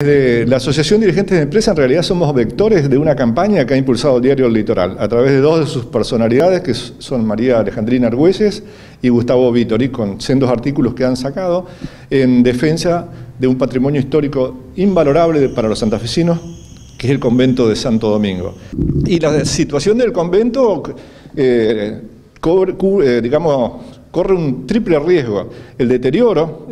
La Asociación Dirigentes de Empresa en realidad somos vectores de una campaña que ha impulsado el diario El Litoral a través de dos de sus personalidades, que son María Alejandrina Argüelles y Gustavo Vittori, con sendos artículos que han sacado en defensa de un patrimonio histórico invalorable para los santafesinos, que es el convento de Santo Domingo. Y la situación del convento, corre un triple riesgo: el deterioro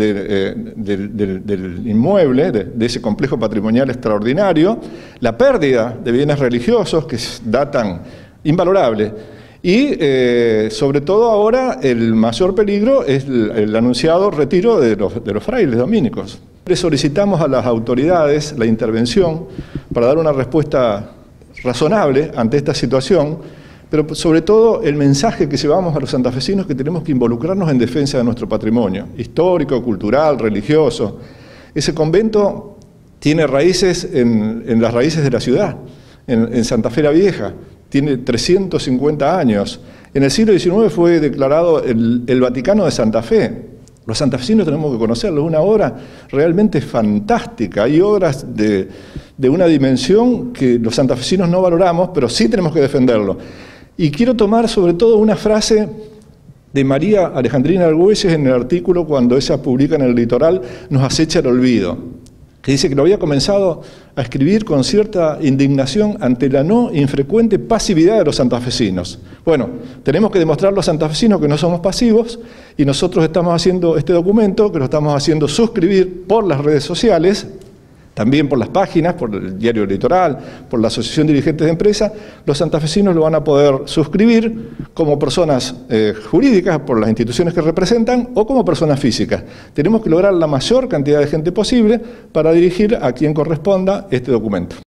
del inmueble, de ese complejo patrimonial extraordinario, la pérdida de bienes religiosos que datan invalorables, y sobre todo ahora el mayor peligro es el anunciado retiro de los frailes dominicos. Solicitamos a las autoridades la intervención para dar una respuesta razonable ante esta situación, pero sobre todo el mensaje que llevamos a los santafesinos, que tenemos que involucrarnos en defensa de nuestro patrimonio histórico, cultural, religioso. Ese convento tiene raíces en las raíces de la ciudad, en Santa Fe la Vieja, tiene 350 años. En el siglo XIX fue declarado el Vaticano de Santa Fe. Los santafesinos tenemos que conocerlo, es una obra realmente fantástica. Hay obras de una dimensión que los santafesinos no valoramos, pero sí tenemos que defenderlo. Y quiero tomar sobre todo una frase de María Alejandrina Argüelles en el artículo cuando ella publica en El Litoral Nos acecha el olvido, que dice que lo había comenzado a escribir con cierta indignación ante la no infrecuente pasividad de los santafesinos. Bueno, tenemos que demostrar a los santafesinos que no somos pasivos, y nosotros estamos haciendo este documento, que lo estamos haciendo suscribir por las redes sociales, también por las páginas, por el diario Litoral, por la Asociación Dirigentes de Empresa. Los santafesinos lo van a poder suscribir como personas jurídicas, por las instituciones que representan, o como personas físicas. Tenemos que lograr la mayor cantidad de gente posible para dirigir a quien corresponda este documento.